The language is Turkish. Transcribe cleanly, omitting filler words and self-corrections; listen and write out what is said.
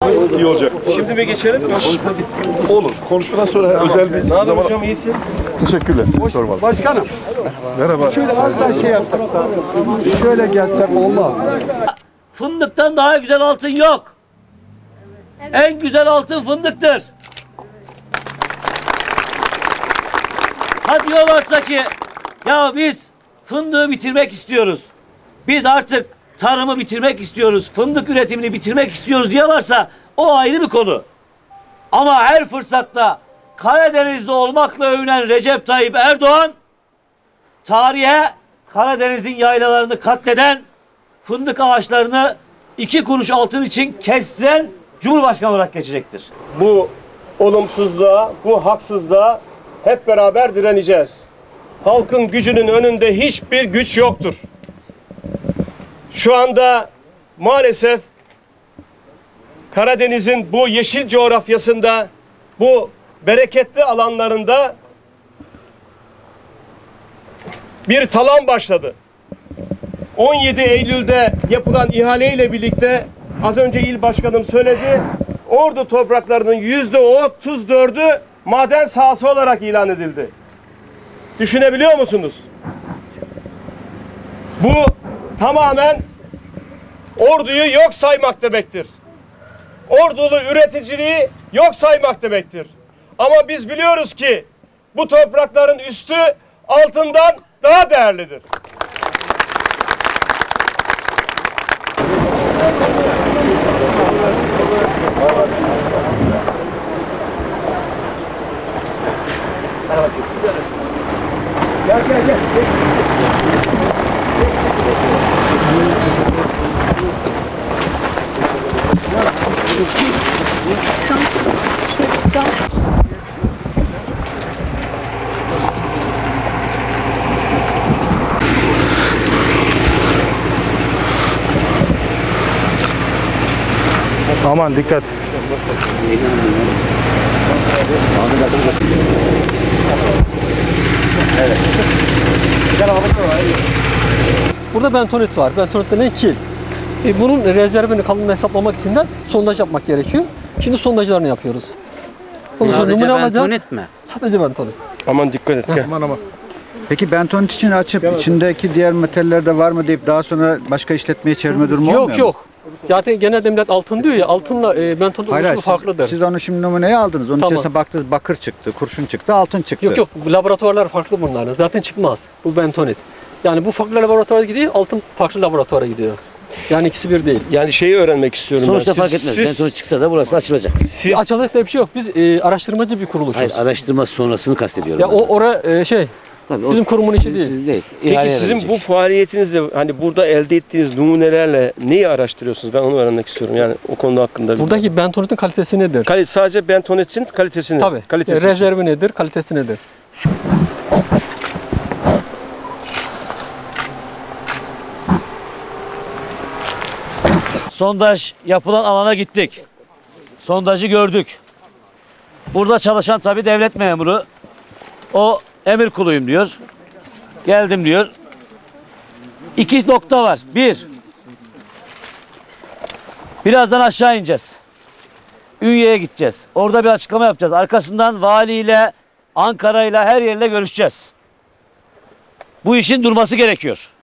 İyi olacak. Şimdi mi geçelim? Olur. Konuşmadan sonra özel bir Ne haber zaman... hocam, iyisin? Teşekkürler. Sormalı. Başkanım. Merhaba. Şöyle az daha şey yapsak da. Şöyle gelsek olmaz. Fındıktan daha güzel altın yok. En güzel altın fındıktır. Ha diyorlarsa ki ya biz fındığı bitirmek istiyoruz. Biz artık tarımı bitirmek istiyoruz. Fındık üretimini bitirmek istiyoruz diyorlarsa o ayrı bir konu. Ama her fırsatta Karadeniz'de olmakla övünen Recep Tayyip Erdoğan tarihe Karadeniz'in yaylalarını katleden, fındık ağaçlarını 2 kuruş altın için kestiren Cumhurbaşkanı olarak geçecektir. Bu olumsuzluğa, bu haksızlığa hep beraber direneceğiz. Halkın gücünün önünde hiçbir güç yoktur. Şu anda maalesef Karadeniz'in bu yeşil coğrafyasında, bu bereketli alanlarında bir talan başladı. 17 Eylül'de yapılan ihaleyle birlikte az önce il başkanım söyledi. Ordu topraklarının %34'ü maden sahası olarak ilan edildi. Düşünebiliyor musunuz? Bu tamamen Ordu'yu yok saymak demektir. Ordulu üreticiliği yok saymak demektir. Ama biz biliyoruz ki bu toprakların üstü altından daha değerlidir. Aman dikkat. Burada bentonit var. Bentonit ne? Kil. Bunun rezervini, kalınlığını hesaplamak için de sondaj yapmak gerekiyor. Şimdi sondajlarını yapıyoruz. Ondan sonra numune alacağız. mi? Sadece bentonit. Aman dikkat et. Gel. Aman. Peki bentonit için açıp içindeki diğer metaller de var mı deyip daha sonra başka işletmeye çevirme durumu olmuyor mu? Yok yok. Zaten genelde millet altın diyor ya, altınla bentonit Hayır, oluşumu farklıdır. siz onu şimdi numuneye aldınız. Onun Tamam. içerisine baktınız, bakır çıktı, kurşun çıktı, altın çıktı. Yok yok, laboratuvarlar farklı bunların. Zaten çıkmaz bu bentonit. Yani bu farklı laboratuvara gidiyor, altın farklı laboratuvara gidiyor. Yani ikisi bir değil. Yani şeyi öğrenmek istiyorum Sonuçta ben. fark etmez. Bentonit çıksa da burası açılacak. Siz Açılacak diye bir şey yok. Biz araştırmacı bir kuruluşuz. Hayır, araştırma sonrasını kastediyorum. Ya o Tabii, bizim kurumun işi değil. Sizin değil. Peki İhaleye sizin verecek. bu faaliyetinizle hani burada elde ettiğiniz numunelerle neyi araştırıyorsunuz? Ben onu öğrenmek istiyorum. Yani o konu hakkında. Buradaki bentonitin kalitesi nedir? Sadece bentonitin kalitesini. Tabii. Kalitesi. Rezervi nedir, kalitesi nedir? Sondaj yapılan alana gittik. Sondajı gördük. Burada çalışan tabii devlet memuru. O emir kuluyum diyor. Geldim diyor. 2 nokta var. 1. Birazdan aşağı ineceğiz. Ünye'ye gideceğiz. Orada bir açıklama yapacağız. Arkasından valiyle, Ankara'yla her yerle görüşeceğiz. Bu işin durması gerekiyor.